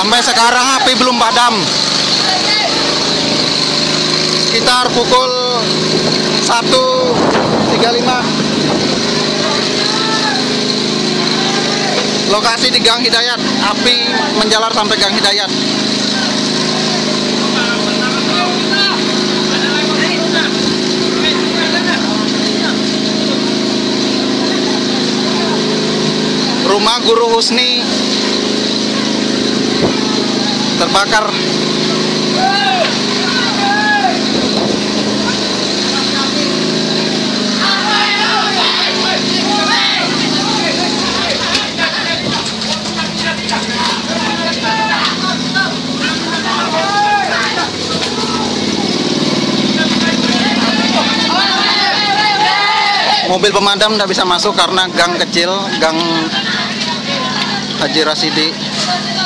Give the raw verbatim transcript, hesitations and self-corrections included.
Sampai sekarang api belum padam. Sekitar pukul satu tiga puluh lima. Lokasi di Gang Hidayat, api menjalar sampai Gang Hidayat. Rumah Guru Husni terbakar. Mobil pemadam tidak bisa masuk karena gang kecil, gang Haji Rasidi.